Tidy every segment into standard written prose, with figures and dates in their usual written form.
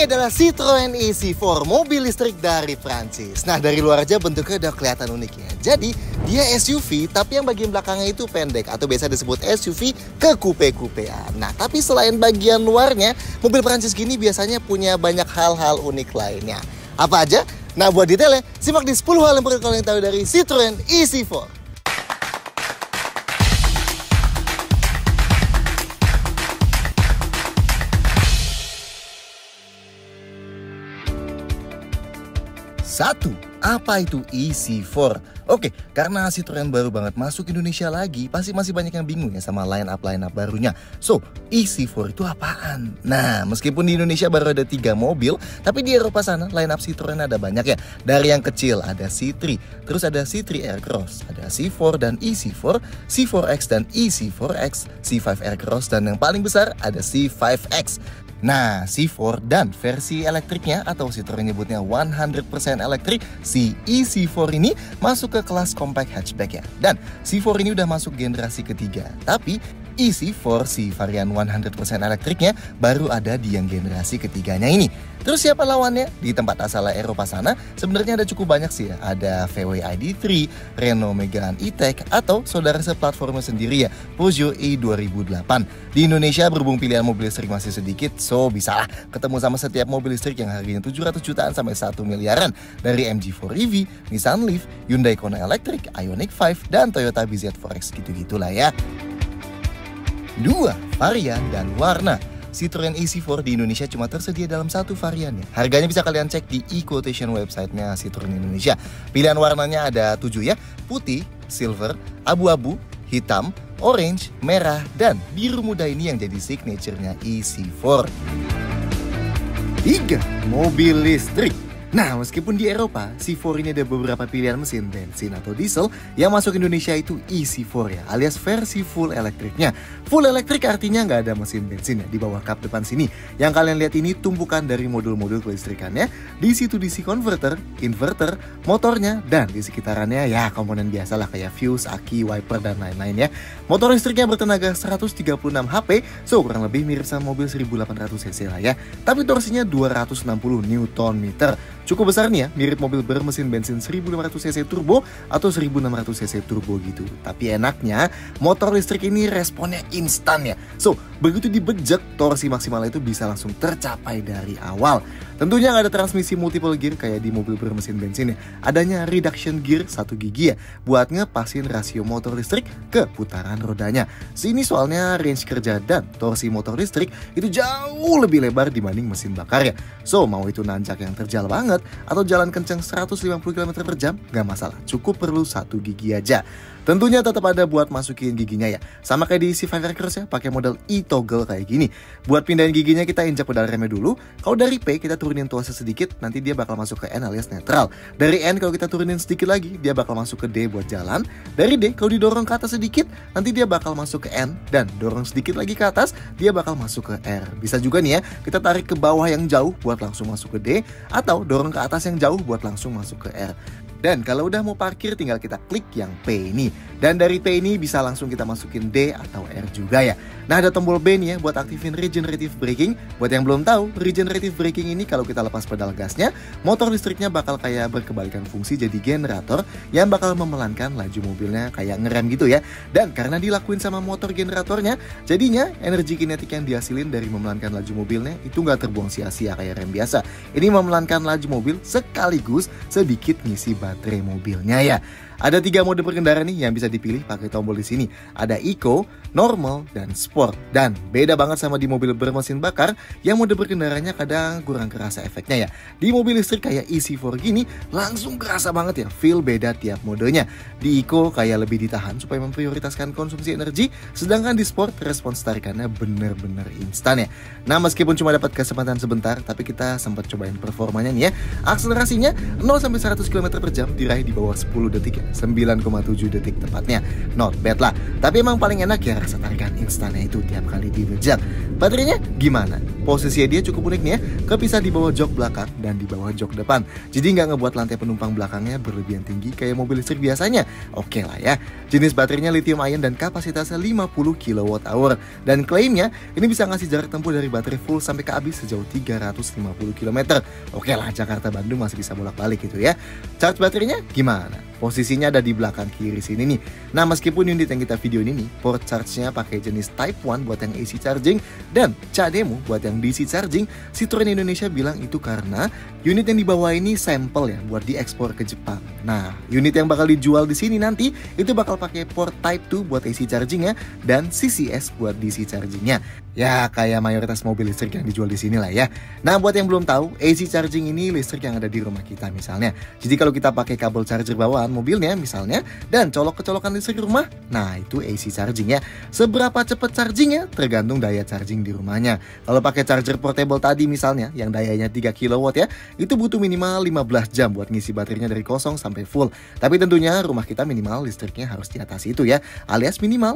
Ini adalah Citroen ë-C4, mobil listrik dari Prancis. Nah, dari luar aja bentuknya udah kelihatan unik ya. Jadi, dia SUV, tapi yang bagian belakangnya itu pendek atau biasa disebut SUV ke coupe-coupean. Nah, tapi selain bagian luarnya, mobil Prancis gini biasanya punya banyak hal-hal unik lainnya. Apa aja? Nah, buat detailnya, simak di 10 hal yang perlu kalian tahu dari Citroen ë-C4. Satu, apa itu ë-C4? Oke, karena Citroen baru banget masuk Indonesia lagi, pasti masih banyak yang bingung ya sama line up barunya. So, ë-C4 itu apaan? Nah, meskipun di Indonesia baru ada 3 mobil, tapi di Eropa sana line up Citroen ada banyak ya. Dari yang kecil ada C3, terus ada C3 Aircross, ada C4 dan ë-C4, C4X dan ë-C4X, C5 Aircross, dan yang paling besar ada C5X. Nah, C4 dan versi elektriknya atau Citroen nyebutnya 100% elektrik, si ë-C4 ini masuk ke kelas compact hatchback ya. Dan C4 ini udah masuk generasi ketiga. Tapi ë-C4 si varian 100% elektriknya baru ada di yang generasi ketiganya ini. Terus siapa lawannya? Di tempat asalnya Eropa sana sebenarnya ada cukup banyak sih ya. Ada VW ID3, Renault Megane E-Tech, atau saudara seplatformnya sendiri ya, Peugeot e-2008. Di Indonesia berhubung pilihan mobil listrik masih sedikit, so bisalah ketemu sama setiap mobil listrik yang harganya 700 jutaan sampai 1 miliaran. Dari MG4 EV, Nissan Leaf, Hyundai Kona Electric, Ioniq 5, dan Toyota BZ4X gitu-gitulah ya. 2. Varian dan warna. Citroen ë-C4 di Indonesia cuma tersedia dalam satu varian ya. Harganya bisa kalian cek di e-quotation websitenya Citroen Indonesia. Pilihan warnanya ada 7 ya. Putih, silver, abu-abu, hitam, orange, merah, dan biru muda ini yang jadi signaturenya ë-C4. 3. Mobil listrik. Nah, meskipun di Eropa, C4 ini ada beberapa pilihan mesin bensin atau diesel, yang masuk Indonesia itu ë-C4 ya, alias versi full elektriknya. Full elektrik artinya nggak ada mesin bensin ya di bawah kap depan sini. Yang kalian lihat ini tumpukan dari modul-modul kelistrikannya, DC-to-DC converter, inverter, motornya, dan di sekitarannya ya komponen biasalah kayak fuse, aki, wiper, dan lain-lain ya. Motor listriknya bertenaga 136 HP, so kurang lebih mirip sama mobil 1800 cc lah ya. Tapi torsinya 260 Nm. Cukup besar nih ya, mirip mobil bermesin bensin 1500 cc turbo atau 1600 cc turbo gitu. Tapi enaknya, motor listrik ini responnya instan ya. So, begitu dibejek, torsi maksimalnya itu bisa langsung tercapai dari awal. Tentunya nggak ada transmisi multiple gear kayak di mobil bermesin bensin ya. Adanya reduction gear 1 gigi ya, buat ngepasin rasio motor listrik ke putaran rodanya. Sini soalnya range kerja dan torsi motor listrik itu jauh lebih lebar dibanding mesin bakar ya. So, mau itu nanjak yang terjal banget atau jalan kencang 150 km per jam, gak masalah, cukup perlu 1 gigi aja. Tentunya tetap ada buat masukin giginya ya. Sama kayak di C5 Aircross ya, pakai model e-toggle kayak gini. Buat pindahin giginya kita injak pedal remnya dulu. Kalau dari P kita turunin tuasnya sedikit, nanti dia bakal masuk ke N alias netral. Dari N kalau kita turunin sedikit lagi, dia bakal masuk ke D buat jalan. Dari D kalau didorong ke atas sedikit, nanti dia bakal masuk ke N. Dan dorong sedikit lagi ke atas, dia bakal masuk ke R. Bisa juga nih ya, kita tarik ke bawah yang jauh buat langsung masuk ke D, atau dorong ke atas yang jauh buat langsung masuk ke R. Dan kalau udah mau parkir tinggal kita klik yang P ini. Dan dari P ini bisa langsung kita masukin D atau R juga ya. Nah, ada tombol B nih ya buat aktifin regenerative braking. Buat yang belum tahu, regenerative braking ini kalau kita lepas pedal gasnya, motor listriknya bakal kayak berkebalikan fungsi jadi generator yang bakal memelankan laju mobilnya kayak ngerem gitu ya. Dan karena dilakuin sama motor generatornya, jadinya energi kinetik yang dihasilin dari memelankan laju mobilnya itu nggak terbuang sia-sia kayak rem biasa. Ini memelankan laju mobil sekaligus sedikit ngisi baterai mobilnya ya. Ada 3 mode berkendara nih yang bisa dipilih pakai tombol di sini. Ada Eco, Normal, dan Sport. Dan beda banget sama di mobil bermesin bakar yang mode berkendaranya kadang kurang kerasa efeknya ya. Di mobil listrik kayak ë-C4 gini langsung kerasa banget ya, feel beda tiap modenya. Di Eco kayak lebih ditahan supaya memprioritaskan konsumsi energi, sedangkan di Sport respons tarikannya bener-bener instan ya. Nah, meskipun cuma dapat kesempatan sebentar, tapi kita sempat cobain performanya nih ya. Akselerasinya 0-100 km per jam diraih di bawah 10 detik ya. 9,7 detik tepatnya. Not bad lah. Tapi emang paling enak ya rasa tarikan instannya itu tiap kali dibejak. Baterainya gimana? Posisinya dia cukup unik nih ya, kepisah di bawah jok belakang dan di bawah jok depan. Jadi nggak ngebuat lantai penumpang belakangnya berlebihan tinggi kayak mobil listrik biasanya. Oke lah ya. Jenis baterainya lithium ion dan kapasitasnya 50 kWh. Dan klaimnya ini bisa ngasih jarak tempuh dari baterai full sampai ke habis sejauh 350 km. Oke lah, Jakarta Bandung masih bisa bolak-balik gitu ya. Charge baterainya gimana? Posisinya ada di belakang kiri sini nih. Nah, meskipun unit yang kita video ini nih, port charge-nya pakai jenis Type 1 buat yang AC charging dan CHAdeMO buat yang DC charging, Citroen Indonesia bilang itu karena unit yang dibawa ini sampel ya buat diekspor ke Jepang. Nah, unit yang bakal dijual di sini nanti itu bakal pakai port Type 2 buat AC charging ya dan CCS buat DC chargingnya. Ya, kayak mayoritas mobil listrik yang dijual di sini lah ya. Nah, buat yang belum tahu, AC charging ini listrik yang ada di rumah kita misalnya. Jadi kalau kita pakai kabel charger bawaan mobilnya misalnya dan colok-colokan listrik rumah, nah itu AC charging ya. Seberapa cepat chargingnya tergantung daya charging di rumahnya. Kalau pakai charger portable tadi misalnya yang dayanya 3 kW ya, itu butuh minimal 15 jam buat ngisi baterainya dari kosong sampai full. Tapi tentunya rumah kita minimal listriknya harus di atas itu ya, alias minimal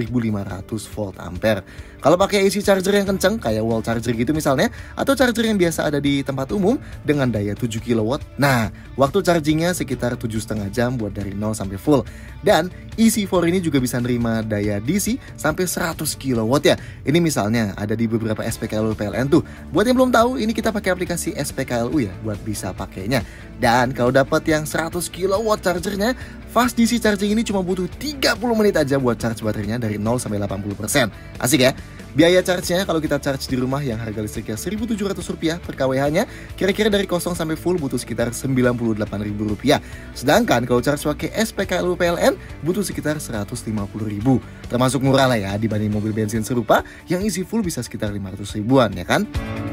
5500 volt ampere. Kalau pakai AC charger yang kenceng kayak wall charger gitu misalnya, atau charger yang biasa ada di tempat umum dengan daya 7 kW, nah waktu chargingnya sekitar 7,5 jam buat dari 0 sampai full. Dan EC4 ini juga bisa nerima daya DC sampai 100 kW ya. Ini misalnya ada di beberapa SPKLU PLN tuh. Buat yang belum tahu, ini kita pakai aplikasi SPKLU ya buat bisa pakainya. Dan kalau dapat yang 100 kW chargernya, fast DC charging ini cuma butuh 30 menit aja buat charge baterainya dari 0 sampai 80%. Asik ya? Biaya charge-nya kalau kita charge di rumah yang harga listriknya Rp1.700 per kWh-nya, kira-kira dari kosong sampai full butuh sekitar Rp98.000. Sedangkan kalau charge pakai SPKLU PLN butuh sekitar Rp150.000. Termasuk murah lah ya dibanding mobil bensin serupa yang isi full bisa sekitar 500 ribuan ya kan?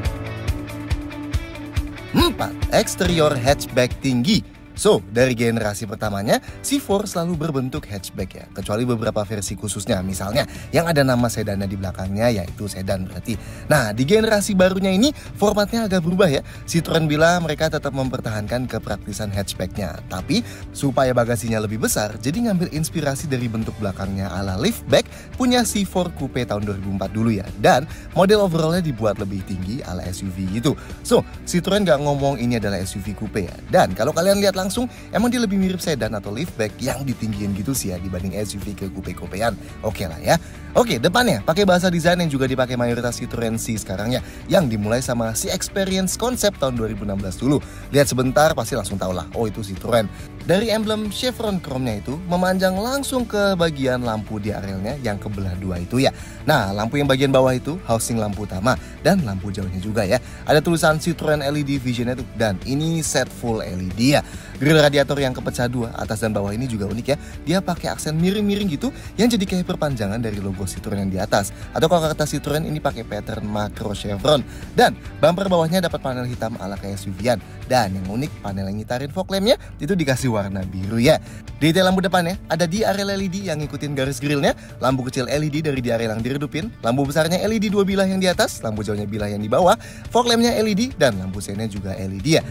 4. Eksterior hatchback tinggi. So, dari generasi pertamanya, C4 selalu berbentuk hatchback ya, kecuali beberapa versi khususnya, misalnya yang ada nama sedannya di belakangnya, yaitu sedan berarti. Nah, di generasi barunya ini, formatnya agak berubah ya. Citroen bilang mereka tetap mempertahankan kepraktisan hatchbacknya, tapi supaya bagasinya lebih besar, jadi ngambil inspirasi dari bentuk belakangnya ala liftback punya C4 Coupe tahun 2004 dulu ya. Dan model overallnya dibuat lebih tinggi ala SUV gitu. So, Citroen gak ngomong ini adalah SUV Coupe ya. Dan kalau kalian lihat langsung, emang dia lebih mirip sedan atau liftback yang ditinggiin gitu sih ya dibanding SUV ke coupe-coupean. Oke lah ya. Oke, depannya pakai bahasa desain yang juga dipakai mayoritas Citroen C sekarang ya, yang dimulai sama C-Experience Concept tahun 2016 dulu. Lihat sebentar pasti langsung tahu lah, oh itu Citroen. Dari emblem chevron chrome-nya itu memanjang langsung ke bagian lampu di arealnya yang kebelah dua itu ya. Nah, lampu yang bagian bawah itu housing lampu utama dan lampu jauhnya juga ya. Ada tulisan Citroen LED Vision-nya tuh, dan ini set full LED ya. Grill radiator yang kepecah dua, atas dan bawah ini juga unik ya. Dia pakai aksen miring-miring gitu yang jadi kayak perpanjangan dari logo Citroen yang di atas. Atau kalau kata Citroen ini pakai pattern makro chevron. Dan bumper bawahnya dapat panel hitam ala kayak SUV-an. Dan yang unik, panel yang ngitarin fog lamp-nya itu dikasih warna biru ya. Detail lampu depannya ada di area LED yang ngikutin garis grillnya. Lampu kecil LED dari di area yang diredupin. Lampu besarnya LED 2 bilah yang di atas. Lampu jauhnya bilah yang di bawah. Fog lamp-nya LED dan lampu seinnya juga LED ya.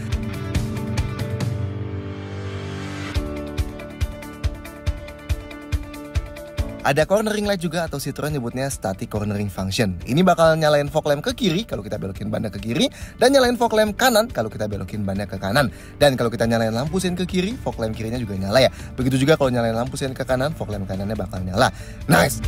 Ada cornering light juga atau Citroen nyebutnya static cornering function. Ini bakal nyalain fog lamp ke kiri kalau kita belokin bannya ke kiri, dan nyalain fog lamp kanan kalau kita belokin bannya ke kanan. Dan kalau kita nyalain lampu sein ke kiri, fog lamp kirinya juga nyala ya. Begitu juga kalau nyalain lampu sein ke kanan, fog lamp kanannya bakal nyala. Nice!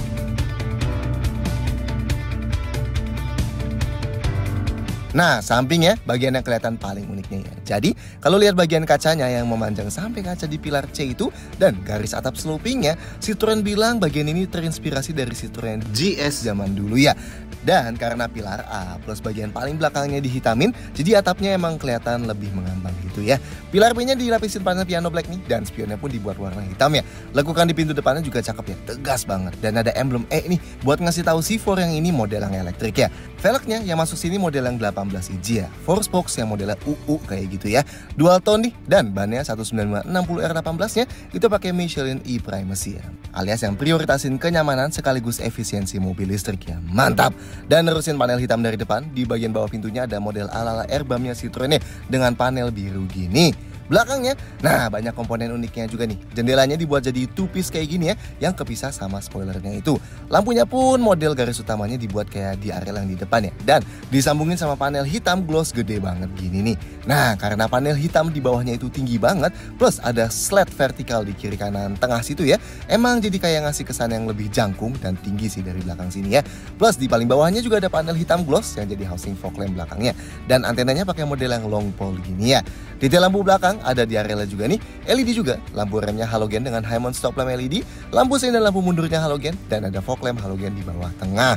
Nah, sampingnya bagian yang kelihatan paling uniknya ya. Jadi, kalau lihat bagian kacanya yang memanjang sampai kaca di pilar C itu dan garis atap slopingnya, Citroen bilang bagian ini terinspirasi dari Citroen GS zaman dulu ya. Dan karena pilar A plus bagian paling belakangnya dihitamin, jadi atapnya emang kelihatan lebih mengambang gitu ya. Pilar B-nya dilapisin panel piano black nih, dan spionnya pun dibuat warna hitam ya. Lekukan di pintu depannya juga cakep ya, tegas banget. Dan ada emblem E nih buat ngasih tahu C4 yang ini model yang elektrik ya. Velgnya yang masuk sini model yang 18 inci ya. 4 spokes yang modelnya UU kayak gitu ya. Dual tone nih, dan bannya 19560R18-nya itu pakai Michelin E-Primacy ya. Alias yang prioritasin kenyamanan sekaligus efisiensi mobil listrik ya. Mantap! Dan nerusin panel hitam dari depan, di bagian bawah pintunya ada model ala-ala airbumnya Citroen dengan panel biru gini. Belakangnya, nah banyak komponen uniknya juga nih. Jendelanya dibuat jadi two-piece kayak gini ya, yang kepisah sama spoilernya itu. Lampunya pun model garis utamanya dibuat kayak di area yang di depan ya. Dan disambungin sama panel hitam gloss gede banget gini nih. Nah, karena panel hitam di bawahnya itu tinggi banget, plus ada slat vertikal di kiri kanan tengah situ ya. Emang jadi kayak ngasih kesan yang lebih jangkung dan tinggi sih dari belakang sini ya. Plus di paling bawahnya juga ada panel hitam gloss yang jadi housing fog lamp belakangnya. Dan antenanya pakai model yang long pole gini ya. Detail lampu belakang ada di area juga nih, LED juga, lampu remnya halogen dengan High-mount stop lamp LED, lampu sein dan lampu mundurnya halogen, dan ada fog lamp halogen di bawah tengah.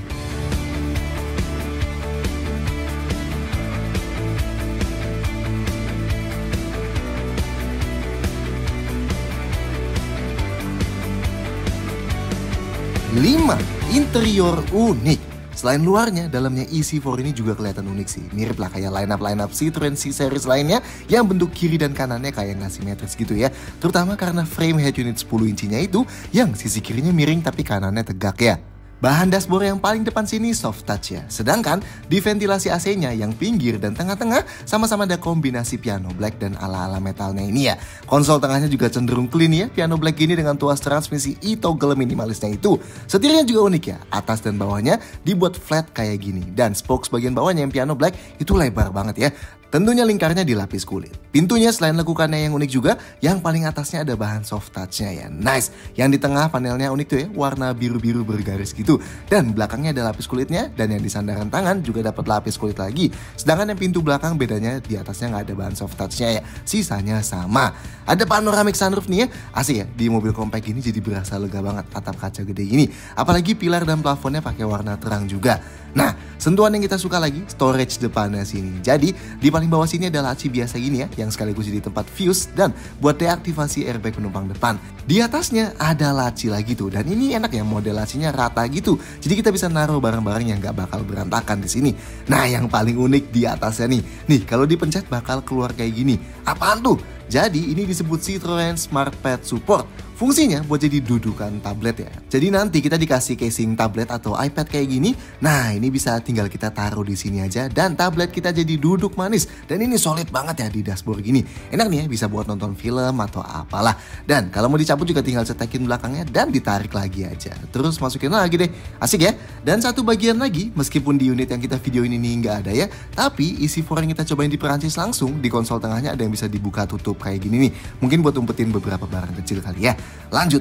Lima, interior unik. Selain luarnya, dalamnya EC4 ini juga kelihatan unik sih. Mirip lah kayak line-up Citroen C-Series lainnya yang bentuk kiri dan kanannya kayak nggak simetris gitu ya. Terutama karena frame head unit 10 inchinya itu yang sisi kirinya miring tapi kanannya tegak ya. Bahan dashboard yang paling depan sini soft touch ya. Sedangkan di ventilasi AC-nya yang pinggir dan tengah-tengah sama-sama ada kombinasi piano black dan ala-ala metalnya ini ya. Konsol tengahnya juga cenderung clean ya. Piano black gini dengan tuas transmisi e-toggle minimalisnya itu. Setirnya juga unik ya. Atas dan bawahnya dibuat flat kayak gini. Dan spokes bagian bawahnya yang piano black itu lebar banget ya. Tentunya lingkarnya dilapis kulit. Pintunya selain lekukannya yang unik juga, yang paling atasnya ada bahan soft touch-nya ya. Nice. Yang di tengah panelnya unik tuh ya, warna biru-biru bergaris gitu. Dan belakangnya ada lapis kulitnya, dan yang di sandaran tangan juga dapat lapis kulit lagi. Sedangkan yang pintu belakang bedanya di atasnya nggak ada bahan soft touch-nya ya. Sisanya sama. Ada panoramic sunroof nih ya. Asik ya, di mobil compact ini jadi berasa lega banget atap kaca gede ini. Apalagi pilar dan plafonnya pakai warna terang juga. Nah, sentuhan yang kita suka lagi, storage depannya sini. Jadi, di paling bawah sini ada laci biasa gini ya, yang sekaligus jadi tempat fuse dan buat deaktivasi airbag penumpang depan. Di atasnya ada laci lagi tuh, dan ini enak ya, model lacinya rata gitu. Jadi kita bisa naruh barang-barang yang gak bakal berantakan di sini. Nah, yang paling unik di atasnya nih kalau dipencet bakal keluar kayak gini. Apaan tuh? Jadi ini disebut Citroen Smart Pad Support. Fungsinya buat jadi dudukan tablet ya. Jadi nanti kita dikasih casing tablet atau iPad kayak gini. Nah, ini bisa tinggal kita taruh di sini aja dan tablet kita jadi duduk manis. Dan ini solid banget ya di dashboard gini. Enak nih ya, bisa buat nonton film atau apalah. Dan kalau mau dicabut juga tinggal cetekin belakangnya dan ditarik lagi aja. Terus masukin lagi deh. Asik ya. Dan satu bagian lagi, meskipun di unit yang kita video ini nih nggak ada ya, tapi EC4 yang kita cobain di Perancis langsung, di konsol tengahnya ada yang bisa dibuka tutup kayak gini nih. Mungkin buat umpetin beberapa barang kecil kali ya. Lanjut,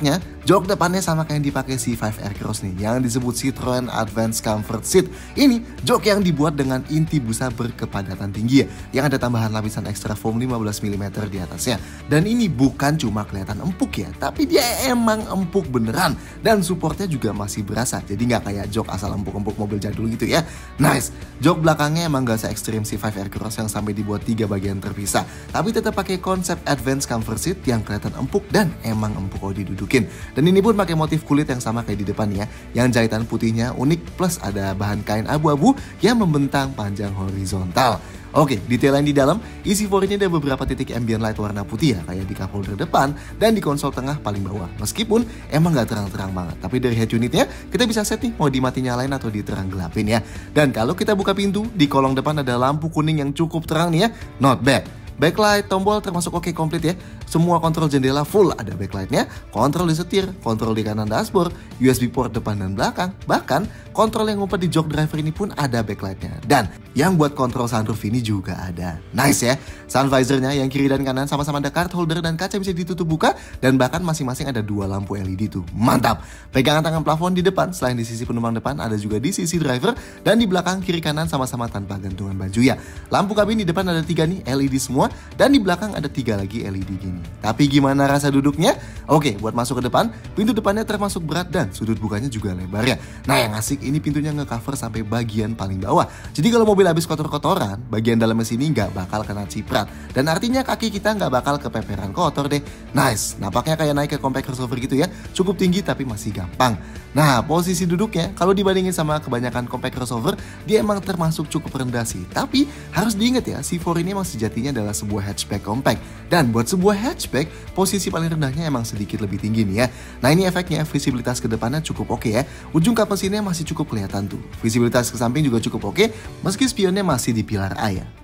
jok depannya sama kayak yang dipakai C5 Aircross nih, yang disebut Citroen Advanced Comfort Seat. Ini jok yang dibuat dengan inti busa berkepadatan tinggi ya, yang ada tambahan lapisan ekstra foam 15 mm di atasnya. Dan ini bukan cuma kelihatan empuk ya, tapi dia emang empuk beneran. Dan supportnya juga masih berasa, jadi nggak kayak jok asal empuk-empuk mobil jadul gitu ya. Nice, jok belakangnya emang gak se-ekstrim C5 Aircross yang sampai dibuat 3 bagian terpisah, tapi tetap pakai konsep Advanced Comfort Seat yang kelihatan empuk dan emang empuk kalau didudukin. Dan ini pun pakai motif kulit yang sama kayak di depan ya, yang jahitan putihnya unik plus ada bahan kain abu-abu yang membentang panjang horizontal. Oke, detail yang di dalam, EC4 ini ada beberapa titik ambient light warna putih ya, kayak di cup holder depan dan di konsol tengah paling bawah. Meskipun emang gak terang-terang banget, tapi dari head unitnya kita bisa set nih mau dimati nyalain atau diterang gelapin ya. Dan kalau kita buka pintu, di kolong depan ada lampu kuning yang cukup terang nih ya, not bad. Backlight, tombol termasuk oke komplit ya. Semua kontrol jendela full ada backlightnya, kontrol di setir, kontrol di kanan dashboard, USB port depan dan belakang. Bahkan kontrol yang ngumpet di jok driver ini pun ada backlightnya. Dan yang buat kontrol sunroof ini juga ada. Nice ya. Sun visornya yang kiri dan kanan sama-sama ada card holder dan kaca bisa ditutup buka. Dan bahkan masing-masing ada 2 lampu LED tuh. Mantap. Pegangan tangan plafon di depan, selain di sisi penumpang depan ada juga di sisi driver. Dan di belakang kiri kanan sama-sama tanpa gantungan baju ya. Lampu kabin di depan ada 3 nih LED semua. Dan di belakang ada 3 lagi LED gini. Tapi gimana rasa duduknya? Oke, buat masuk ke depan, pintu depannya termasuk berat dan sudut bukanya juga lebar ya. Nah, yang asik ini pintunya nge-cover sampai bagian paling bawah. Jadi kalau mobil habis kotor-kotoran, bagian dalamnya sini nggak bakal kena ciprat. Dan artinya kaki kita nggak bakal kepeperan kotor deh. Nice, nampaknya kayak naik ke compact crossover gitu ya. Cukup tinggi tapi masih gampang. Nah, posisi duduknya kalau dibandingin sama kebanyakan compact crossover, dia emang termasuk cukup rendah sih. Tapi harus diingat ya, C4 ini emang sejatinya adalah sebuah hatchback compact. Dan buat sebuah hatchback, posisi paling rendahnya emang sedikit lebih tinggi nih ya. Nah, ini efeknya visibilitas ke depannya cukup oke ya. Ujung kap mesinnya masih cukup kelihatan tuh. Visibilitas ke samping juga cukup oke, meski spionnya masih di pilar A ya.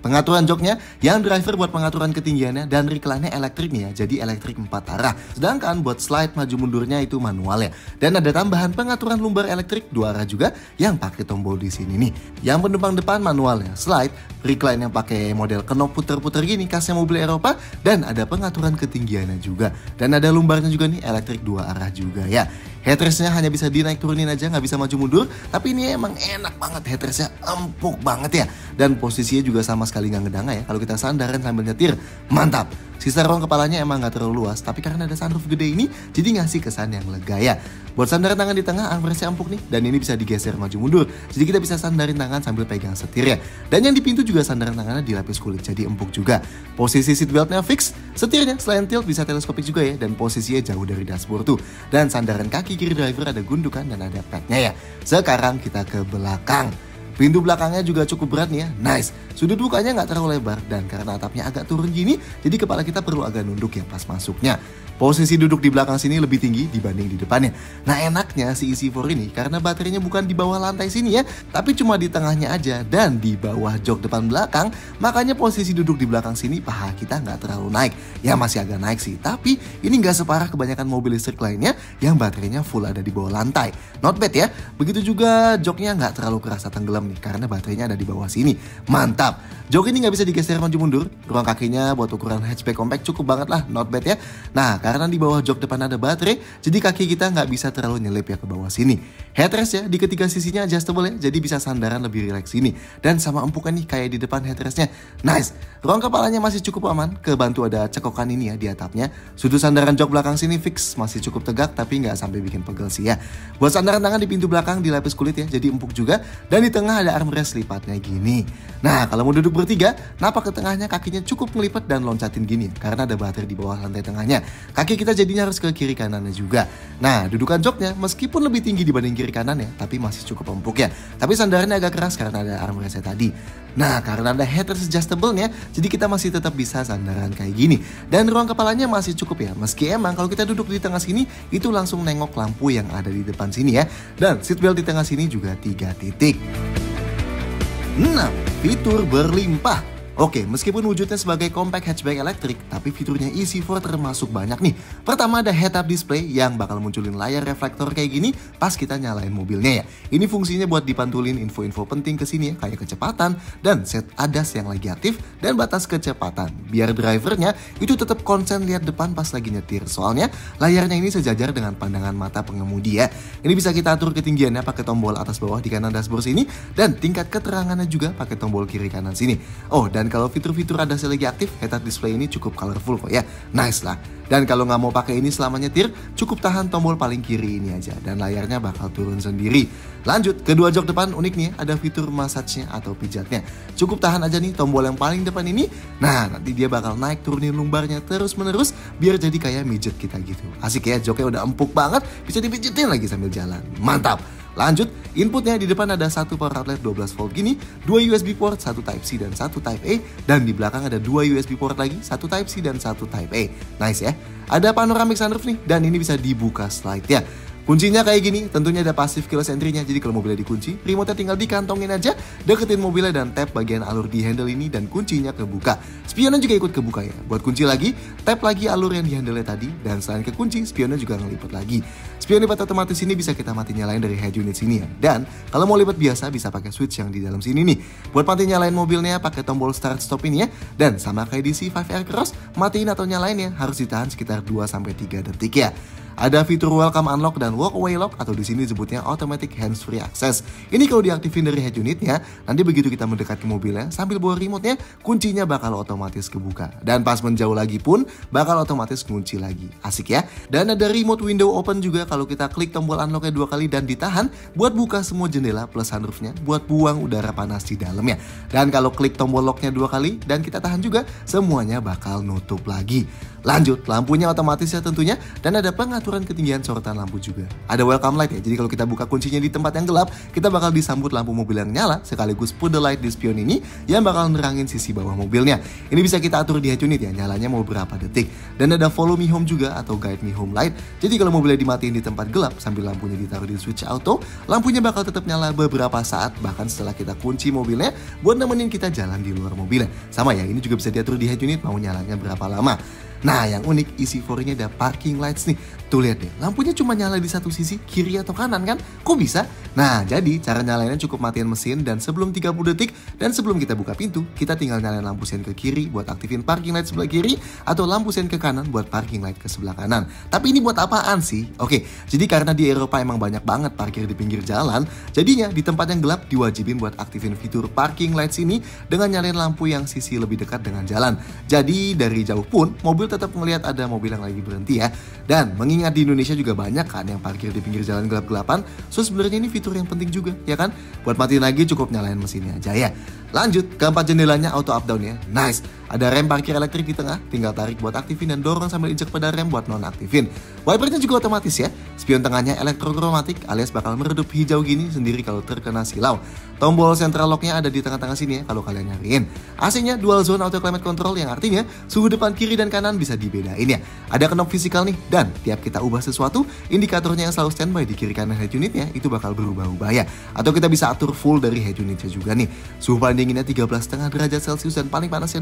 Pengaturan joknya yang driver buat pengaturan ketinggiannya dan recline-nya elektrik nih ya, jadi elektrik 4 arah. Sedangkan buat slide maju mundurnya itu manual ya. Dan ada tambahan pengaturan lumbar elektrik 2 arah juga yang pakai tombol di sini nih. Yang penumpang depan manual ya, slide, recline yang pakai model knob puter-puter gini khasnya mobil Eropa, dan ada pengaturan ketinggiannya juga. Dan ada lumbarnya juga nih elektrik 2 arah juga ya. Headrestnya hanya bisa dinaik turunin aja, nggak bisa maju mundur. Tapi ini emang enak banget, headrestnya empuk banget ya. Dan posisinya juga sama sekali nggak ngedanga ya. Kalau kita sandaran sambil nyetir, mantap. Sisa ruang kepalanya emang nggak terlalu luas, tapi karena ada sunroof gede ini, jadi ngasih kesan yang lega ya. Buat sandaran tangan di tengah, armrestnya empuk nih, dan ini bisa digeser maju mundur. Jadi kita bisa sandarin tangan sambil pegang setir ya. Dan yang di pintu juga sandaran tangannya dilapis kulit, jadi empuk juga. Posisi seatbeltnya fix, setirnya selain tilt bisa teleskopik juga ya, dan posisinya jauh dari dashboard tuh. Dan sandaran kaki kiri driver ada gundukan dan ada padnya ya. Sekarang kita ke belakang. Pintu belakangnya juga cukup berat nih ya, nice. Sudut bukanya nggak terlalu lebar dan karena atapnya agak turun gini, jadi kepala kita perlu agak nunduk ya pas masuknya. Posisi duduk di belakang sini lebih tinggi dibanding di depannya. Nah enaknya si EC4 ini karena baterainya bukan di bawah lantai sini ya, tapi cuma di tengahnya aja dan di bawah jok depan belakang. Makanya posisi duduk di belakang sini paha kita nggak terlalu naik. Ya masih agak naik sih, tapi ini nggak separah kebanyakan mobil listrik lainnya yang baterainya full ada di bawah lantai. Not bad ya. Begitu juga joknya nggak terlalu kerasa tenggelam nih karena baterainya ada di bawah sini. Mantap. Jok ini nggak bisa digeser maju mundur. Ruang kakinya buat ukuran hatchback compact cukup banget lah, not bad ya. Nah karena di bawah jok depan ada baterai, jadi kaki kita nggak bisa terlalu nyelip ya ke bawah sini. Headrest ya di ketiga sisinya adjustable ya, jadi bisa sandaran lebih rileks sini. Dan sama empuknya nih kayak di depan headrestnya. Nice. Ruang kepalanya masih cukup aman, kebantu ada cekokan ini ya di atapnya. Sudut sandaran jok belakang sini fix, masih cukup tegak tapi nggak sampai bikin pegel sih ya. Buat sandaran tangan di pintu belakang dilapis kulit ya, jadi empuk juga. Dan di tengah ada armrest lipatnya gini. Nah kalau mau duduk bertiga, napak ke tengahnya kakinya cukup ngelipet dan loncatin gini ya, karena ada baterai di bawah lantai tengahnya. Kaki kita jadinya harus ke kiri kanannya juga. Nah dudukan joknya meskipun lebih tinggi dibanding kiri kanannya, tapi masih cukup empuk ya. Tapi sandarannya agak keras karena ada armrestnya tadi. Nah karena ada headrest adjustable-nya, jadi kita masih tetap bisa sandaran kayak gini. Dan ruang kepalanya masih cukup ya, meski emang kalau kita duduk di tengah sini, itu langsung nengok lampu yang ada di depan sini ya. Dan seatbelt di tengah sini juga 3 titik. 6. Fitur berlimpah. Oke, meskipun wujudnya sebagai compact hatchback elektrik, tapi fiturnya EC4 termasuk banyak nih. Pertama ada head-up display yang bakal munculin layar reflektor kayak gini pas kita nyalain mobilnya ya. Ini fungsinya buat dipantulin info-info penting ke sini ya, kayak kecepatan dan set ADAS yang lagi aktif dan batas kecepatan. Biar drivernya itu tetap konsen lihat depan pas lagi nyetir. Soalnya layarnya ini sejajar dengan pandangan mata pengemudi ya. Ini bisa kita atur ketinggiannya pakai tombol atas bawah di kanan dashboard sini dan tingkat keterangannya juga pakai tombol kiri kanan sini. Oh, dan kalau fitur-fitur ADAS lagi aktif, head-up display ini cukup colorful kok ya. Nice lah. Dan kalau nggak mau pakai ini selama nyetir, cukup tahan tombol paling kiri ini aja. Dan layarnya bakal turun sendiri. Lanjut, kedua jok depan unik nih, ada fitur massage-nya atau pijatnya. Cukup tahan aja nih tombol yang paling depan ini. Nah, nanti dia bakal naik turunin lumbarnya terus-menerus biar jadi kayak mijet kita gitu. Asik ya, joknya udah empuk banget, bisa dipijitin lagi sambil jalan. Mantap! Lanjut, inputnya di depan ada satu power outlet 12 volt gini, 2 USB port, 1 Type-C dan 1 Type-A, dan di belakang ada 2 USB port lagi, 1 Type-C dan 1 Type-A. Nice ya. Ada panoramic sunroof nih, dan ini bisa dibuka slide ya. Kuncinya kayak gini, tentunya ada passive keyless entry-nya, jadi kalau mobilnya dikunci, remote-nya tinggal dikantongin aja, deketin mobilnya dan tap bagian alur di handle ini dan kuncinya kebuka. Spionnya juga ikut kebuka ya. Buat kunci lagi, tap lagi alur yang di handle tadi, dan selain kekunci, spionnya juga ngelipet lagi. Spion lipat otomatis ini bisa kita mati nyalain dari head unit sini ya. Dan kalau mau lipat biasa bisa pakai switch yang di dalam sini nih. Buat mati nyalain mobilnya pakai tombol start stop ini ya. Dan sama kayak di C5 Aircross, matiin atau nyalainnya harus ditahan sekitar 2-3 detik ya. Ada fitur welcome unlock dan walk away lock atau di sini disebutnya automatic hands free access. Ini kalau diaktifin dari head unitnya, nanti begitu kita mendekat ke mobilnya sambil bawa remote-nya, kuncinya bakal otomatis kebuka. Dan pas menjauh lagi pun bakal otomatis kunci lagi. Asik ya. Dan ada remote window open juga kalau kita klik tombol unlock-nya 2 kali dan ditahan buat buka semua jendela plus sunroof-nya buat buang udara panas di dalamnya. Dan kalau klik tombol lock-nya 2 kali dan kita tahan juga, semuanya bakal nutup lagi. Lanjut, lampunya otomatis ya tentunya, dan ada pengaturan ketinggian sorotan lampu juga. Ada welcome light ya, jadi kalau kita buka kuncinya di tempat yang gelap, kita bakal disambut lampu mobil yang nyala, sekaligus put the light di spion ini yang bakal nerangin sisi bawah mobilnya. Ini bisa kita atur di head unit ya, nyalanya mau berapa detik. Dan ada follow me home juga atau guide me home light, jadi kalau mobilnya dimatiin di tempat gelap sambil lampunya ditaruh di switch auto, lampunya bakal tetap nyala beberapa saat, bahkan setelah kita kunci mobilnya buat nemenin kita jalan di luar mobilnya. Sama ya, ini juga bisa diatur di head unit mau nyalanya berapa lama. Nah, yang unik EC4 ini ada parking lights nih. Tuh lihat deh, lampunya cuma nyala di satu sisi, kiri atau kanan kan? Kok bisa? Nah, jadi cara nyalainnya cukup matiin mesin dan sebelum 30 detik dan sebelum kita buka pintu, kita tinggal nyalain lampu sen ke kiri buat aktifin parking light sebelah kiri atau lampu sen ke kanan buat parking light ke sebelah kanan. Tapi ini buat apaan sih? Oke, jadi karena di Eropa emang banyak banget parkir di pinggir jalan, jadinya di tempat yang gelap diwajibin buat aktifin fitur parking lights ini dengan nyalain lampu yang sisi lebih dekat dengan jalan. Jadi dari jauh pun mobil tetap ngelihat ada mobil yang lagi berhenti ya. Dan mengingat di Indonesia juga banyak kan yang parkir di pinggir jalan gelap-gelapan, so sebenarnya ini fitur yang penting juga ya kan. Buat matiin lagi cukup nyalain mesinnya aja ya. Lanjut, keempat jendelanya auto up down ya. Nice. Ada rem parkir elektrik di tengah, tinggal tarik buat aktifin dan dorong sambil injek pedal rem buat non-aktifin. Wipernya juga otomatis ya. Spion tengahnya elektrokromatik alias bakal meredup hijau gini sendiri kalau terkena silau. Tombol central locknya ada di tengah-tengah sini ya kalau kalian nyariin. AC-nya dual zone auto climate control yang artinya suhu depan, kiri, dan kanan bisa dibedain ya. Ada knob fisikal nih, dan tiap kita ubah sesuatu, indikatornya yang selalu standby di kiri kanan head unitnya itu bakal berubah-ubah ya. Atau kita bisa atur full dari head unitnya juga nih. Suhu paling dinginnya 13,5 derajat Celcius dan paling panasnya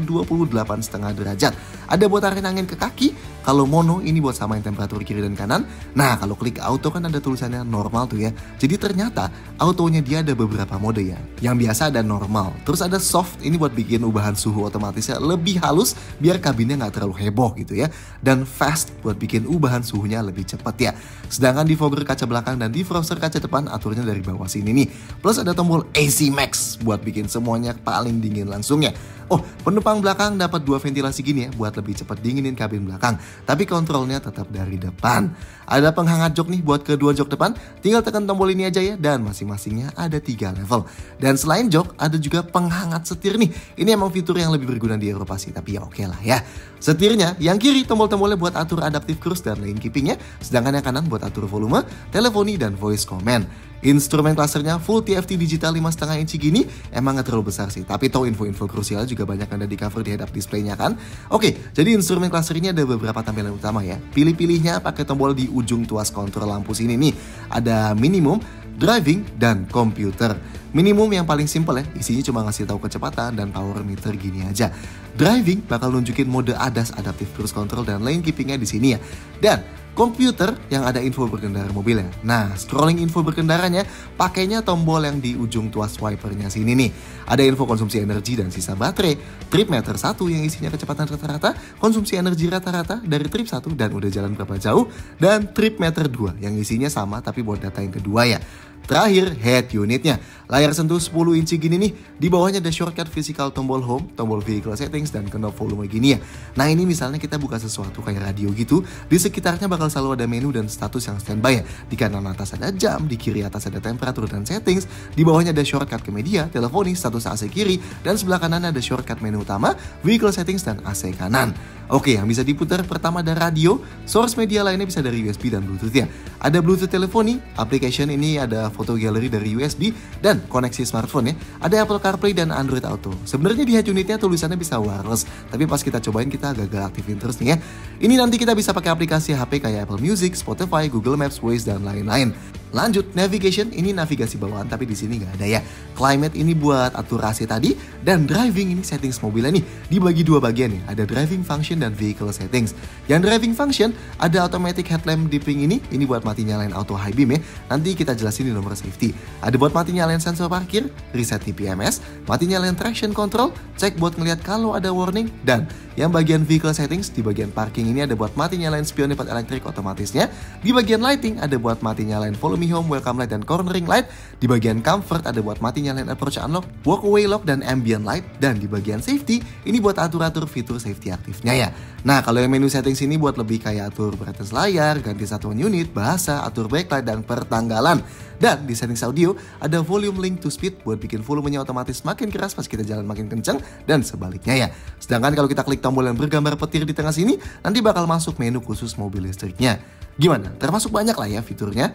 28,5 derajat. Ada buat tarik angin ke kaki. Kalau mono ini buat samain temperatur kiri dan kanan. Nah, kalau klik auto kan ada tulisannya normal tuh ya. Jadi ternyata autonya dia ada beberapa mode ya. Yang biasa ada normal, terus ada soft, ini buat bikin ubahan suhu otomatisnya lebih halus biar kabinnya nggak terlalu heboh gitu ya. Dan fast buat bikin ubahan suhunya lebih cepat ya. Sedangkan defogger kaca belakang dan defroster kaca depan aturnya dari bawah sini nih. Plus ada tombol AC Max buat bikin semuanya paling dingin langsung ya. Oh, penumpang belakang dapat 2 ventilasi gini ya buat lebih cepat dinginin kabin belakang. Tapi kontrolnya tetap dari depan. Ada penghangat jok nih buat kedua jok depan. Tinggal tekan tombol ini aja ya, dan masing-masingnya ada 3 level. Dan selain jok, ada juga penghangat setir nih. Ini emang fitur yang lebih berguna di Eropa sih, tapi ya oke lah ya. Setirnya yang kiri tombol-tombolnya buat atur adaptive cruise dan lane keepingnya, sedangkan yang kanan buat atur volume, teleponi, dan voice command. Instrumen clusternya full TFT digital 5,5 inci gini, emang gak terlalu besar sih, tapi tahu info-info krusial juga banyak ada di cover di head-up displaynya kan. Oke, jadi instrumen cluster ini ada beberapa tampilan utama ya. Pilih-pilihnya pakai tombol di ujung tuas kontrol lampu sini nih. Ada minimum, driving, dan computer. Minimum yang paling simple ya, isinya cuma ngasih tahu kecepatan dan power meter gini aja. Driving bakal nunjukin mode ADAS adaptive cruise control dan lane keepingnya di sini ya. Dan komputer yang ada info berkendara mobilnya. Nah, scrolling info berkendaranya pakainya tombol yang di ujung tuas wipernya sini nih. Ada info konsumsi energi dan sisa baterai, trip meter 1 yang isinya kecepatan rata-rata, konsumsi energi rata-rata dari trip 1 dan udah jalan berapa jauh, dan trip meter 2 yang isinya sama tapi buat data yang kedua ya. Terakhir, head unitnya. Layar sentuh 10 inci gini nih. Di bawahnya ada shortcut physical tombol home, tombol vehicle settings, dan knob volume gini ya. Nah, ini misalnya kita buka sesuatu kayak radio gitu, di sekitarnya bakal selalu ada menu dan status yang standby ya. Di kanan atas ada jam, di kiri atas ada temperatur dan settings, di bawahnya ada shortcut ke media, teleponi, status AC kiri, dan sebelah kanan ada shortcut menu utama, vehicle settings, dan AC kanan. Oke, yang bisa diputar pertama ada radio, source media lainnya bisa dari USB dan Bluetooth ya. Ada Bluetooth teleponi, application ini ada foto gallery dari USB, dan koneksi smartphone ya. Ada Apple CarPlay dan Android Auto. Sebenarnya di head unitnya tulisannya bisa wireless, tapi pas kita cobain kita agak-agak aktifin terus nih ya. Ini nanti kita bisa pakai aplikasi HP kayak Apple Music, Spotify, Google Maps, Waze, dan lain-lain. Lanjut, navigation ini navigasi bawaan tapi di sini nggak ada ya. Climate ini buat atur AC tadi, dan driving ini settings mobilnya nih dibagi 2 bagian nih. Ada driving function dan vehicle settings. Yang driving function ada automatic headlamp dipping ini buat mati nyalain auto high beam ya. Nanti kita jelasin di nomor safety. Ada buat mati nyalain sensor parkir, reset TPMS, mati nyalain traction control, cek buat ngeliat kalau ada warning, dan yang bagian vehicle settings di bagian parking ini ada buat mati nyalain spion lipat elektrik otomatisnya. Di bagian lighting ada buat mati nyalain follow me home, welcome light, dan cornering light. Di bagian comfort ada buat mati nyalain approach unlock, walk away lock, dan ambient light. Dan di bagian safety ini buat atur-atur fitur safety aktifnya ya. Nah, kalau yang menu settings ini buat lebih kayak atur brightness layar, ganti satuan unit, bahasa, atur backlight, dan pertanggalan. Dan di settings audio ada volume link to speed buat bikin volumenya otomatis makin keras pas kita jalan makin kenceng, dan sebaliknya ya. Sedangkan kalau kita klik tombol yang bergambar petir di tengah sini, nanti bakal masuk menu khusus mobil listriknya. Gimana? Termasuk banyak lah ya fiturnya.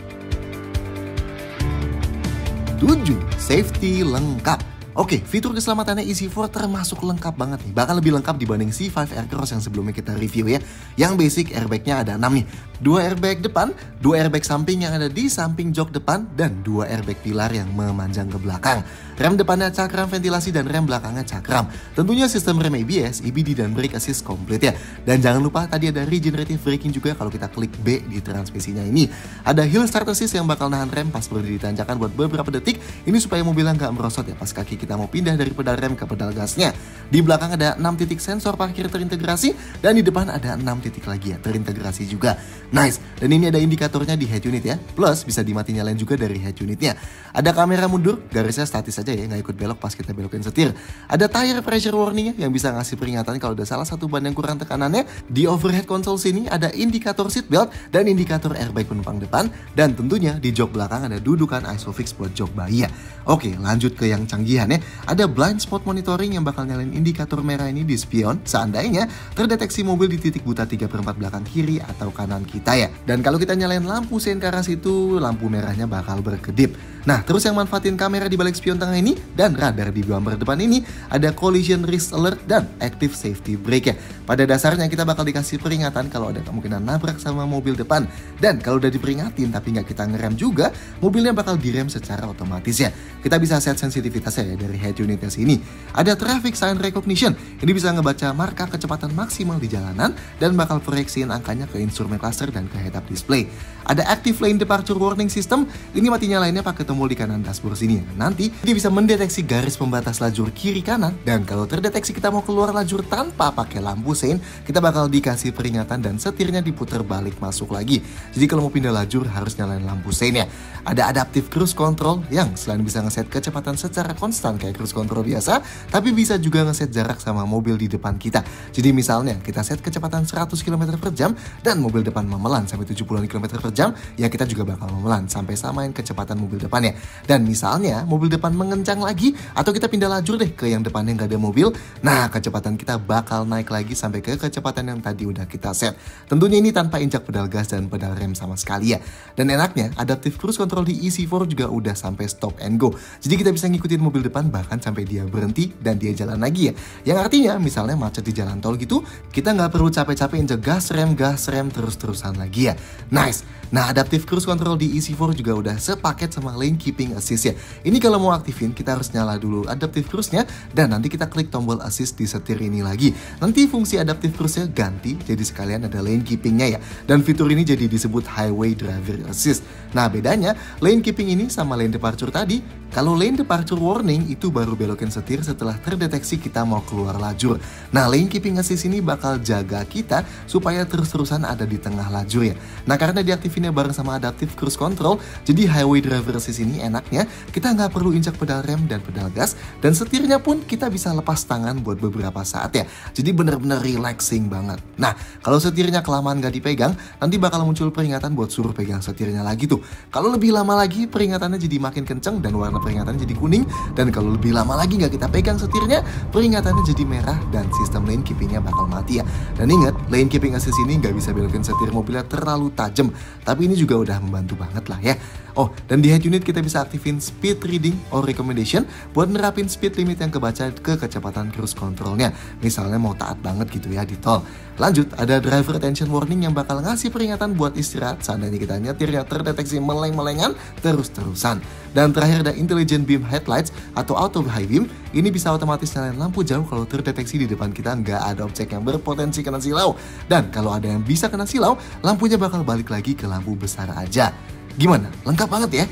7. Safety lengkap. Oke, fitur keselamatannya EC4 termasuk lengkap banget nih. Bahkan lebih lengkap dibanding C5 Aircross yang sebelumnya kita review ya. Yang basic airbagnya ada 6 nih. 2 airbag depan, 2 airbag samping yang ada di samping jok depan, dan 2 airbag pilar yang memanjang ke belakang. Rem depannya cakram ventilasi dan rem belakangnya cakram. Tentunya sistem rem ABS, EBD, dan brake assist komplit ya. Dan jangan lupa tadi ada regenerative braking juga kalau kita klik B di transmisinya ini. Ada hill start assist yang bakal nahan rem pas berdiri tanjakan buat beberapa detik. Ini supaya mobilnya nggak merosot ya pas kaki kita mau pindah dari pedal rem ke pedal gasnya. Di belakang ada 6 titik sensor parkir terintegrasi, dan di depan ada 6 titik lagi ya terintegrasi juga. Nice, dan ini ada indikatornya di head unit ya. Plus bisa dimati nyalain juga dari head unitnya. Ada kamera mundur, garisnya statis aja ya, nggak ikut belok pas kita belokin setir. Ada tire pressure warning yang bisa ngasih peringatan kalau ada salah satu ban yang kurang tekanannya. Di overhead console sini ada indikator seat belt dan indikator airbag penumpang depan. Dan tentunya di jok belakang ada dudukan ISOFIX buat jok bayi ya. Oke, lanjut ke yang canggihan ya. Ada blind spot monitoring yang bakal nyalain indikator merah ini di spion seandainya terdeteksi mobil di titik buta 3/4 belakang kiri atau kanan kita ya. Dan kalau kita nyalain lampu sein ke arah situ, lampu merahnya bakal berkedip. Nah, terus yang manfaatin kamera di balik spion tengah ini dan radar di bumper depan ini, ada collision risk alert dan active safety brake ya. Pada dasarnya kita bakal dikasih peringatan kalau ada kemungkinan nabrak sama mobil depan. Dan kalau udah diperingatin tapi nggak kita ngerem juga, mobilnya bakal direm secara otomatis ya. Kita bisa set sensitivitasnya ya dari head unitnya sini. Ada traffic sign recognition, ini bisa ngebaca marka kecepatan maksimal di jalanan dan bakal proyeksiin angkanya ke instrumen cluster dan ke head-up display. Ada active lane departure warning system, ini mati nyalainnya pakai tombol di kanan dashboard sini. Nanti dia bisa mendeteksi garis pembatas lajur kiri kanan, dan kalau terdeteksi kita mau keluar lajur tanpa pakai lampu sein, kita bakal dikasih peringatan dan setirnya diputar balik masuk lagi. Jadi kalau mau pindah lajur harus nyalain lampu sein ya. Ada adaptive cruise control yang selain bisa ngeset kecepatan secara konstan kayak cruise control biasa, tapi bisa juga ngeset jarak sama mobil di depan kita. Jadi misalnya kita set kecepatan 100 km per jam dan mobil depan memelan sampai 70 km per jam, ya kita juga bakal memelan sampai samain kecepatan mobil depannya. Dan misalnya mobil depan mengencang lagi atau kita pindah lajur deh ke yang depannya nggak ada mobil, nah kecepatan kita bakal naik lagi sampai ke kecepatan yang tadi udah kita set. Tentunya ini tanpa injak pedal gas dan pedal rem sama sekali ya. Dan enaknya adaptive cruise control di EC4 juga udah sampai stop and go. Jadi kita bisa ngikutin mobil depan bahkan sampai dia berhenti dan dia jalan lagi ya. Yang artinya misalnya macet di jalan tol gitu, kita nggak perlu capek-capek injek gas rem terus-terusan lagi ya. Nice. Nah, adaptive cruise control di EC4 juga udah sepaket sama lane keeping assist ya. Ini kalau mau aktifin kita harus nyala dulu adaptive cruise-nya dan nanti kita klik tombol assist di setir ini lagi. Nanti fungsi adaptive cruise-nya ganti jadi sekalian ada lane keeping-nya ya. Dan fitur ini jadi disebut highway driver assist. Nah, bedanya lane keeping ini sama lane departure tadi, kalau lane departure warning itu baru belokin setir setelah terdeteksi kita mau keluar lajur. Nah, lane keeping assist ini bakal jaga kita supaya terus-terusan ada di tengah lajur ya. Nah, karena diaktifinnya bareng sama adaptive cruise control, jadi highway driver assist ini enaknya kita nggak perlu injak pedal rem dan pedal gas, dan setirnya pun kita bisa lepas tangan buat beberapa saat ya. Jadi bener-bener relaxing banget. Nah, kalau setirnya kelamaan nggak dipegang, nanti bakal muncul peringatan buat suruh pegang setirnya lagi tuh. Kalau lebih lama lagi peringatannya jadi makin kenceng dan warna peringatannya jadi kuning, dan kalau lebih lama lagi nggak kita pegang setirnya, peringatannya jadi merah dan sistem lane keepingnya bakal mati ya. Dan ingat, lane keeping assist ini nggak bisa belokin setir mobilnya terlalu tajam, tapi ini juga udah membantu banget lah ya. Oh, dan di head unit kita bisa aktifin speed reading or recommendation buat nerapin speed limit yang kebaca ke kecepatan cruise controlnya. Misalnya mau taat banget gitu ya di tol. Lanjut, ada driver attention warning yang bakal ngasih peringatan buat istirahat seandainya kita nyetirnya terdeteksi meleng-melengan terus-terusan. Dan terakhir ada intelligent beam headlights atau auto high beam. Ini bisa otomatis nyalain lampu jauh kalau terdeteksi di depan kita nggak ada objek yang berpotensi kena silau. Dan kalau ada yang bisa kena silau, lampunya bakal balik lagi ke lampu besar aja. Gimana? Lengkap banget ya?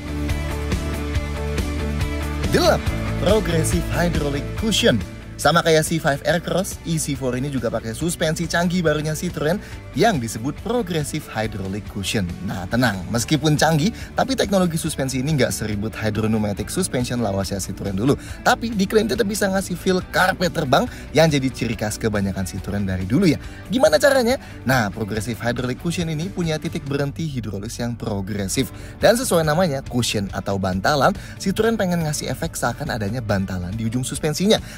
8. Progressive Hydraulic Cushion. Sama kayak C5 Aircross, EC4 ini juga pakai suspensi canggih barunya Citroen yang disebut Progressive Hydraulic Cushion. Nah, tenang, meskipun canggih, tapi teknologi suspensi ini nggak seribut Hydro-Pneumatic Suspension lawasnya Citroen dulu. Tapi diklaim tetap bisa ngasih feel karpet terbang yang jadi ciri khas kebanyakan Citroen dari dulu ya. Gimana caranya? Nah, Progressive Hydraulic Cushion ini punya titik berhenti hidrolis yang progresif. Dan sesuai namanya, cushion atau bantalan, Citroen pengen ngasih efek seakan adanya bantalan di ujung suspensinya. Tapi bantalan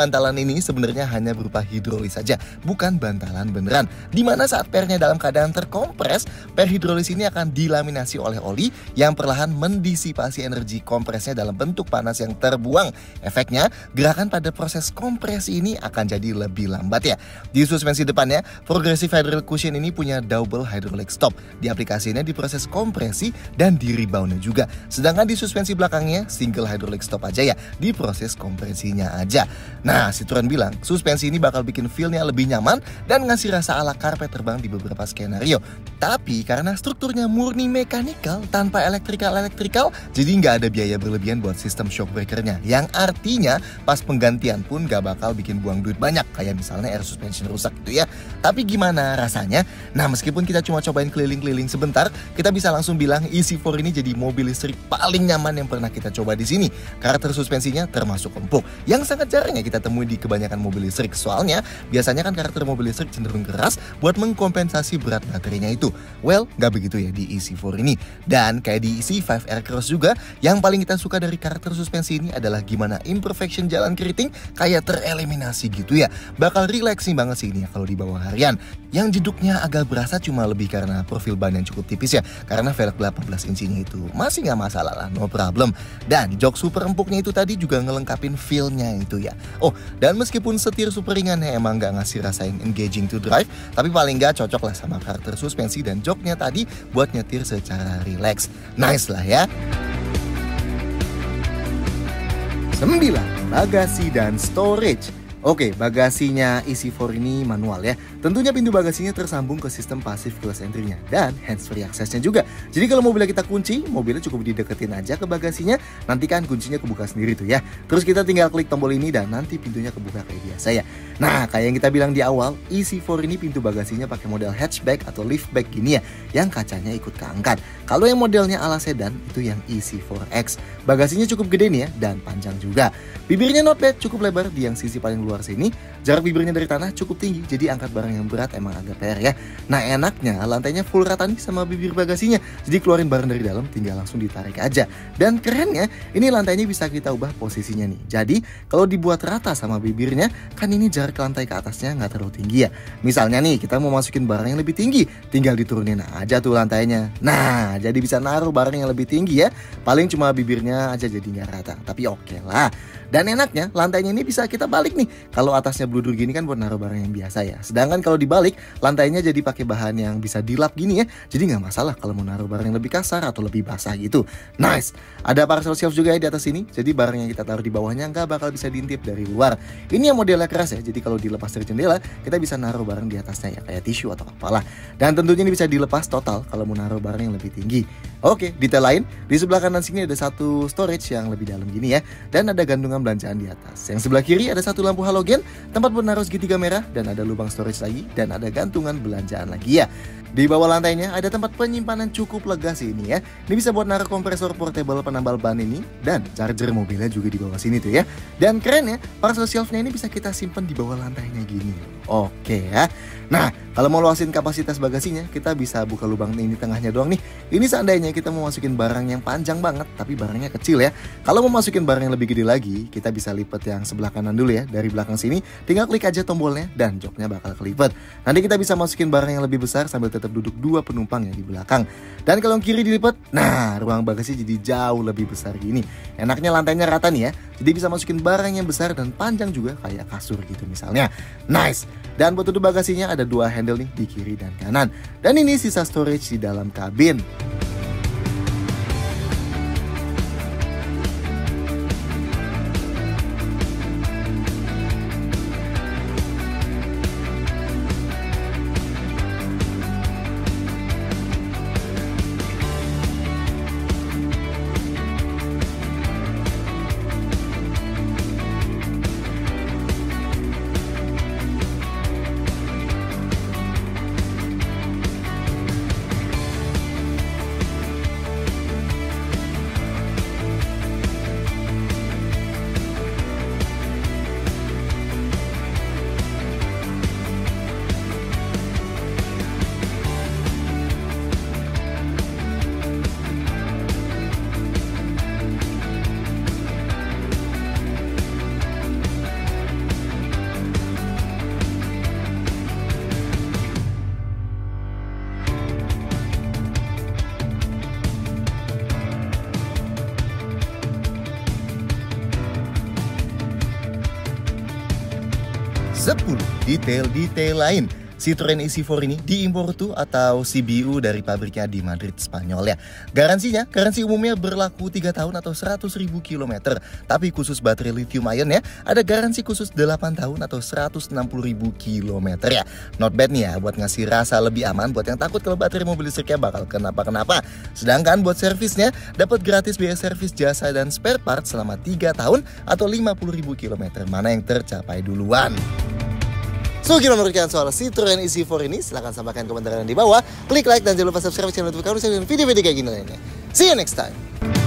bantalan ini sebenarnya hanya berupa hidrolis saja, bukan bantalan beneran. Dimana saat pernya dalam keadaan terkompres, per hidrolis ini akan dilaminasi oleh oli yang perlahan mendisipasi energi kompresnya dalam bentuk panas yang terbuang. Efeknya, gerakan pada proses kompresi ini akan jadi lebih lambat ya. Di suspensi depannya, Progressive Hydraulic Cushion ini punya double hydraulic stop. Di aplikasinya di proses kompresi dan di reboundnya juga. Sedangkan di suspensi belakangnya, single hydraulic stop aja ya, di proses kompresinya aja. Nah, Citroen bilang suspensi ini bakal bikin feel-nya lebih nyaman dan ngasih rasa ala karpet terbang di beberapa skenario. Tapi karena strukturnya murni mekanikal tanpa elektrikal, jadi nggak ada biaya berlebihan buat sistem shock breaker-nya. Yang artinya pas penggantian pun nggak bakal bikin buang duit banyak, kayak misalnya air suspension rusak gitu ya. Tapi gimana rasanya? Nah, meskipun kita cuma cobain keliling-keliling sebentar, kita bisa langsung bilang EC4 ini jadi mobil listrik paling nyaman yang pernah kita coba di sini. Karakter suspensinya termasuk empuk, yang sangat jarang ya kita temui di kebanyakan mobil listrik. Soalnya biasanya kan karakter mobil listrik cenderung keras buat mengkompensasi berat baterainya itu. Well, nggak begitu ya di EC4 ini. Dan kayak di EC5 Aircross juga, yang paling kita suka dari karakter suspensi ini adalah gimana imperfection jalan keriting kayak tereliminasi gitu ya. Bakal relaxing banget sih ini ya kalau dibawa harian. Yang jeduknya agak berasa cuma lebih karena profil ban yang cukup tipis ya, karena velg 18 inchinya itu masih nggak masalah lah, no problem. Dan jok super empuknya itu tadi juga ngelengkapin feel-nya itu ya. Oh, dan meskipun setir super ringannya emang nggak ngasih rasa yang engaging to drive, tapi paling nggak cocok lah sama karakter suspensi dan joknya tadi buat nyetir secara relax. Nice lah ya. 9. Bagasi dan storage. Oke, bagasinya EC4 ini manual ya. Tentunya pintu bagasinya tersambung ke sistem passive keyless entry-nya dan hands-free aksesnya juga. Jadi kalau mobilnya kita kunci, mobilnya cukup dideketin aja ke bagasinya, nanti kan kuncinya kebuka sendiri tuh ya. Terus kita tinggal klik tombol ini dan nanti pintunya kebuka kayak biasa ya. Nah, kayak yang kita bilang di awal, EC4 ini pintu bagasinya pakai model hatchback atau liftback gini ya, yang kacanya ikut keangkat. Kalau yang modelnya ala sedan, itu yang EC4X. Bagasinya cukup gede nih ya, dan panjang juga. Bibirnya not bad, cukup lebar di yang sisi paling luar sini. Jarak bibirnya dari tanah cukup tinggi, jadi angkat barang yang berat emang agak PR ya. Nah, enaknya lantainya full rata nih sama bibir bagasinya, jadi keluarin barang dari dalam tinggal langsung ditarik aja. Dan kerennya, ini lantainya bisa kita ubah posisinya nih. Jadi kalau dibuat rata sama bibirnya, kan ini jarak lantai ke atasnya nggak terlalu tinggi ya. Misalnya nih, kita mau masukin barang yang lebih tinggi, tinggal diturunin aja tuh lantainya. Nah, jadi bisa naruh barang yang lebih tinggi ya. Paling cuma bibirnya aja jadi nggak rata, tapi oke lah. Dan enaknya lantainya ini bisa kita balik nih. Kalau atasnya bludur gini kan buat naruh barang yang biasa ya. Sedangkan kalau dibalik, lantainya jadi pakai bahan yang bisa dilap gini ya. Jadi nggak masalah kalau mau naruh barang yang lebih kasar atau lebih basah gitu. Nice. Ada parcel shelf juga ya di atas sini. Jadi barang yang kita taruh di bawahnya nggak bakal bisa diintip dari luar. Ini yang modelnya keras ya. Jadi kalau dilepas dari jendela, kita bisa naruh barang di atasnya ya, kayak tisu atau apalah. Dan tentunya ini bisa dilepas total kalau mau naruh barang yang lebih tinggi. Oke, detail lain, di sebelah kanan sini ada satu storage yang lebih dalam gini ya. Dan ada gantungan belanjaan di atas. Yang sebelah kiri ada satu lampu halogen, tempat buat naruh segitiga merah, dan ada lubang storage lagi, dan ada gantungan belanjaan lagi ya. Di bawah lantainya ada tempat penyimpanan cukup lega sih ini ya. Ini bisa buat naruh kompresor portable penambal ban ini, dan charger mobilnya juga di bawah sini tuh ya. Dan keren ya, parcel shelf-nya ini bisa kita simpen di bawah lantainya gini. Oke ya. Nah, kalau mau luasin kapasitas bagasinya, kita bisa buka lubang ini tengahnya doang nih. Ini seandainya kita mau masukin barang yang panjang banget, tapi barangnya kecil ya. Kalau mau masukin barang yang lebih gede lagi, kita bisa lipat yang sebelah kanan dulu ya. Dari belakang sini, tinggal klik aja tombolnya dan joknya bakal kelipet. Nanti kita bisa masukin barang yang lebih besar sambil tetap duduk dua penumpang yang di belakang. Dan kalau yang kiri dilipat, nah ruang bagasi jadi jauh lebih besar gini. Enaknya lantainya rata nih ya. Jadi bisa masukin barang yang besar dan panjang juga kayak kasur gitu misalnya. Nice. Dan buat tutup bagasinya ada dua handle nih di kiri dan kanan. Dan ini sisa storage di dalam kabin. 10 detail-detail lain Citroen EC4 ini diimpor tuh atau CBU dari pabriknya di Madrid, Spanyol ya. Garansi umumnya berlaku 3 tahun atau 100.000 km. Tapi khusus baterai lithium ion ya, ada garansi khusus 8 tahun atau 160.000 km ya. Not bad nih ya buat ngasih rasa lebih aman buat yang takut kalau baterai mobil listriknya bakal kenapa-kenapa. Sedangkan buat servisnya dapat gratis biaya servis jasa dan spare part selama 3 tahun atau 50.000 km. Mana yang tercapai duluan? So, gimana menurut kalian soal Citroen EC4 ini? Silahkan sampaikan komentar kalian di bawah. Klik like dan jangan lupa subscribe channel YouTube kami dengan video-video kayak gini lainnya. See you next time.